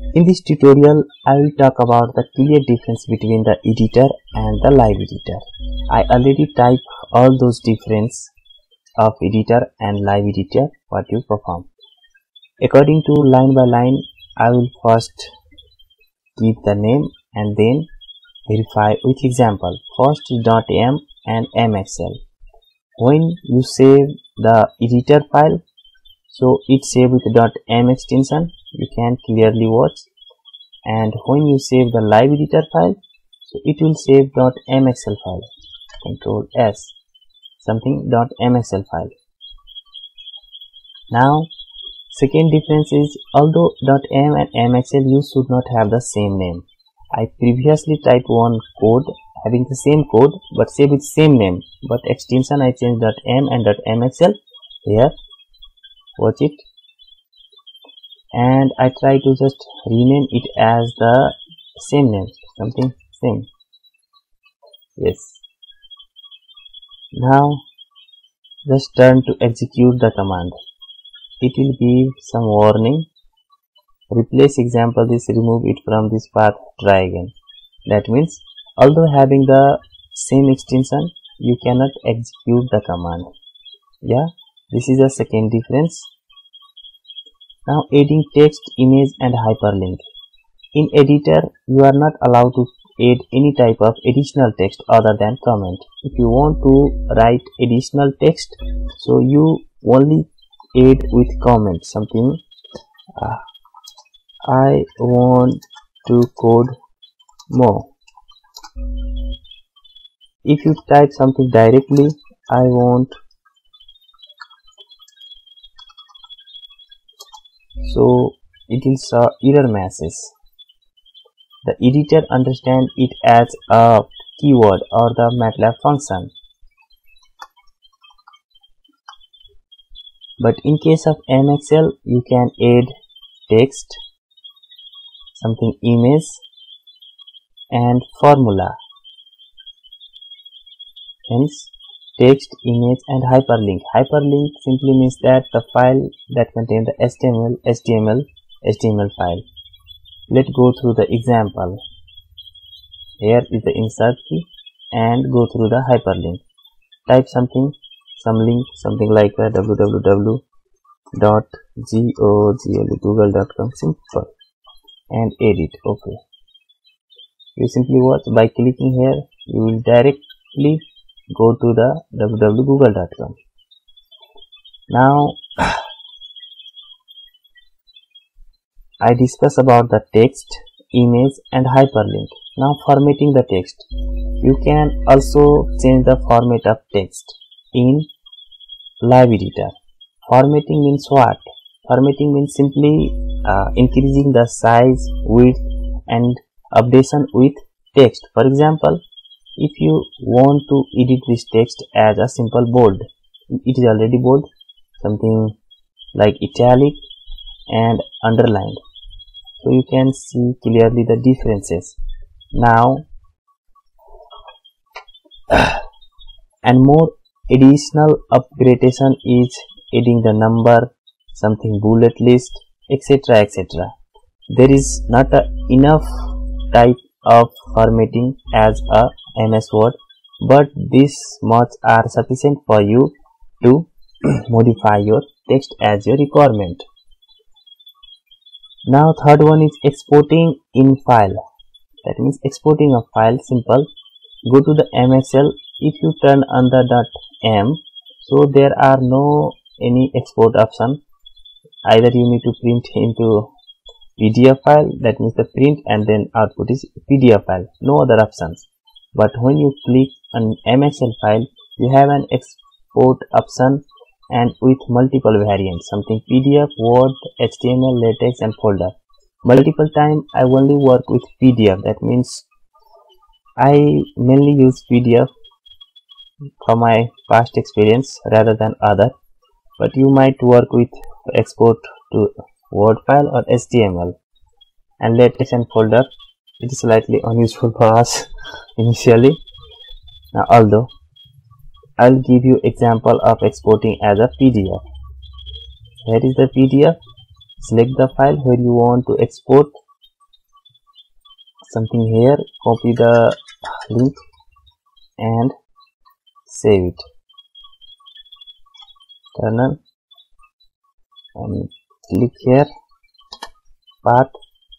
In this tutorial, I will talk about the clear difference between the editor and the live editor. I already typed all those difference of editor and live editor what you perform. According to line by line, I will first give the name and then verify with example. First .m and mxl. When you save the editor file, so it save with .m extension, you can clearly watch, and when you save the live editor file, so it will save .mxl file. Control S, something .mxl file. Now second difference is, although .m and mxl you should not have the same name. I previously typed one code having the same code but save with same name, but extension I changed .m and .mxl here. Watch it, and I try to just rename it as the same name, something same. Yes. Now just turn to execute the command. It will give some warning. Replace example this, remove it from this path, try again. That means although having the same extension, you cannot execute the command. Yeah, this is the second difference. Now adding text, image and hyperlink. In editor, you are not allowed to add any type of additional text other than comment. If you want to write additional text, so you only add with comment, something I want to code more. If you type something directly, I want, so it will show error message. The editor understands it as a keyword or the MATLAB function. But in case of mxl, you can add text, something image and formula. Hence text, image and hyperlink. Hyperlink simply means that the file that contains the HTML file. Let's go through the example. Here is the insert key and go through the hyperlink. Type something, some link, something like www.google.com, simple, and edit. Okay. You simply watch. By clicking here, you will directly go to the www.google.com. Now I discuss about the text, image and hyperlink. Now formatting the text. You can also change the format of text in live editor. Formatting means what? Formatting means simply increasing the size, width and updation with text. For example, if you want to edit this text as a simple bold, it is already bold, something like italic and underlined, so you can see clearly the differences. Now and more additional upgradation is adding the number, something bullet list, etc, etc. There is not enough type of formatting as a MS Word, but this much are sufficient for you to modify your text as your requirement. Now third one is exporting in file. That means exporting a file. Simple. Go to the mxl. If you turn on the .m, so there are no any export option. Either you need to print into PDF file, that means the print and then output is PDF file, no other options. But when you click on mxl file, you have an export option and with multiple variants, something PDF, Word, HTML, LaTeX and folder. Multiple time I only work with PDF, that means I mainly use PDF for my past experience rather than other, but you might work with export to Word file or HTML. And LaTeX and folder, it is slightly unuseful for us initially. Now although I'll give you example of exporting as a PDF. Here is the PDF. Select the file where you want to export something here, copy the link and save it. Terminal and click here, path.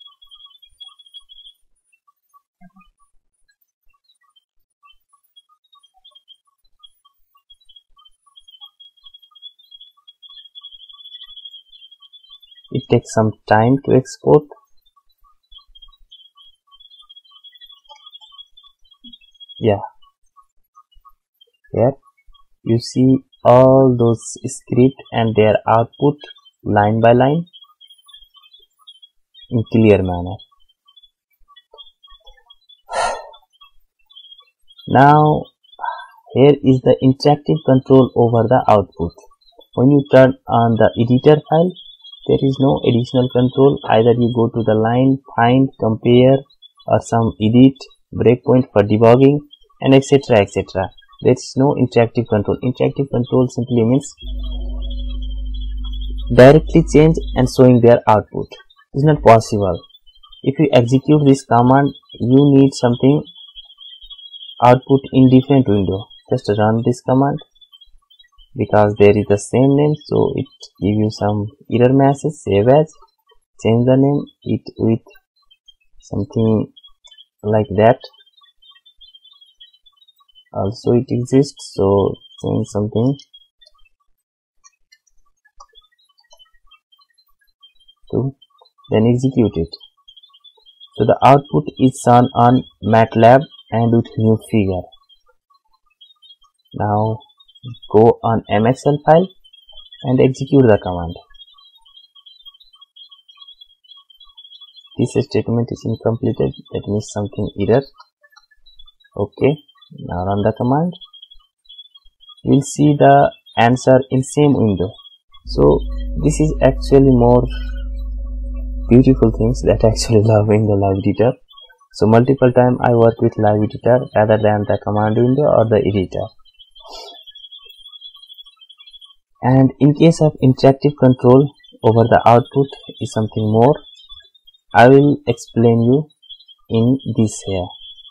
It takes some time to export. Yeah, here you see all those script and their output line by line in clear manner. Now here is the interactive control over the output. When you turn on the editor file, there is no additional control. Either you go to the line, find, compare, or some edit, breakpoint for debugging, and etc. etc. There is no interactive control. Interactive control simply means directly change and showing their output. It is not possible. If you execute this command, you need something output in different window. Just run this command because there is the same name, so it give you some error message. Save as, change the name it with something like that. Also it exists, so change something to, then execute it. So the output is shown on MATLAB and with new figure. Now go on MXL file and execute the command. This statement is incompleted, that means something error. Okay, now run the command. You will see the answer in same window. So this is actually more beautiful things that I actually love in the live editor. So multiple time I work with live editor rather than the command window or the editor. And in case of interactive control over the output is something more. I will explain you in this here.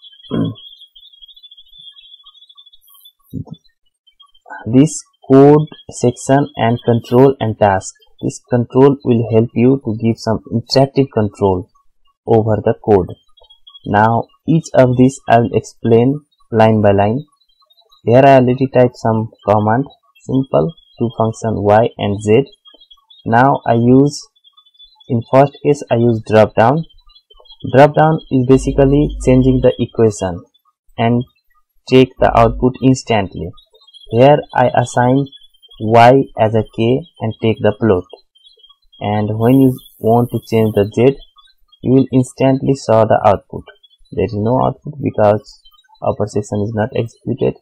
This code section and control and task. This control will help you to give some interactive control over the code. Now each of these I will explain line by line. Here I already typed some command, simple, to function y and z. Now I use, in first case I use drop down. Drop down is basically changing the equation and take the output instantly. Here I assign y as a k and take the float. And when you want to change the z, you will instantly saw the output. There is no output because upper section is not executed.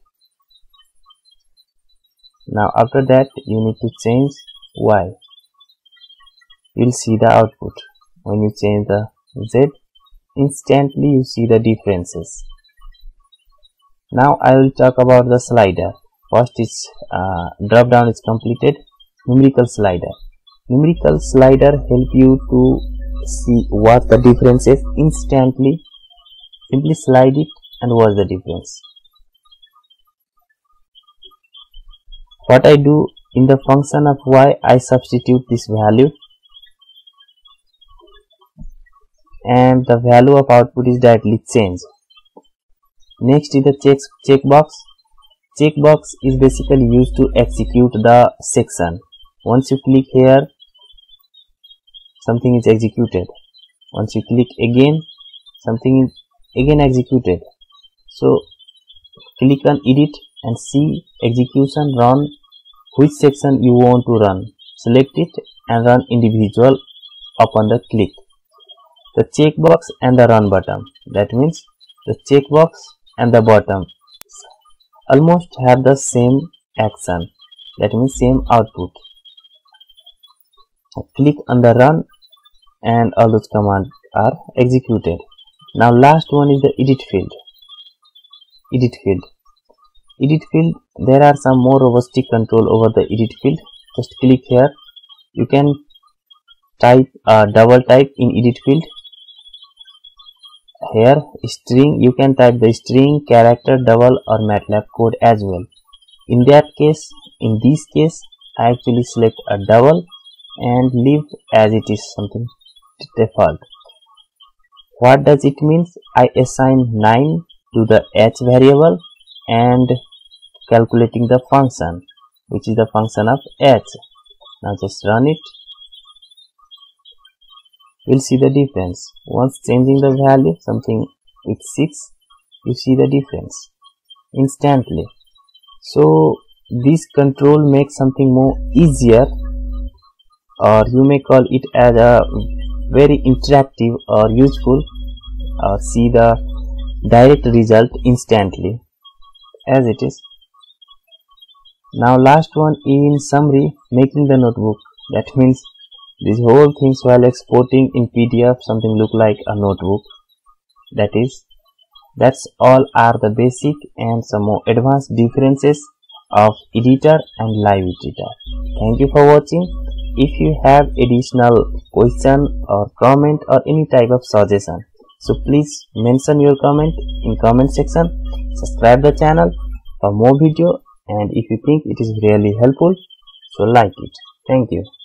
Now after that you need to change y. You will see the output. When you change the z, instantly you see the differences. Now I will talk about the slider. First is drop down is completed. Numerical slider. Numerical slider help you to see what the difference is instantly. Simply slide it and watch the difference. What I do in the function of y, I substitute this value and the value of output is directly changed. Next is the checkbox. Checkbox is basically used to execute the section. Once you click here, something is executed. Once you click again, something is again executed. So click on edit and see execution, run which section you want to run. Select it and run individual upon the click. The checkbox and the run button. That means the checkbox and the button almost have the same action. That means same output. Click on the run and all those commands are executed. Now last one is the edit field. Edit field. Edit field, there are some more robust control over the edit field. Just click here. You can type double type in edit field here string, you can type the string, character, double or MATLAB code as well. In this case I actually select a double and leave as it is, something default. What does it mean? I assign 9 to the h variable and calculating the function, which is the function of h. Now just run it. We'll see the difference. Once changing the value, something with 6, you see the difference instantly. So this control makes something more easier, or you may call it as a very interactive or useful, or see the direct result instantly as it is. Now last one, in summary, making the notebook. That means these whole things while exporting in PDF, something look like a notebook. That's all are the basic and some more advanced differences of editor and live editor. Thank you for watching. If you have additional question or comment or any type of suggestion, so please mention your comment in comment section. Subscribe the channel for more video, and if you think it is really helpful, so like it. Thank you.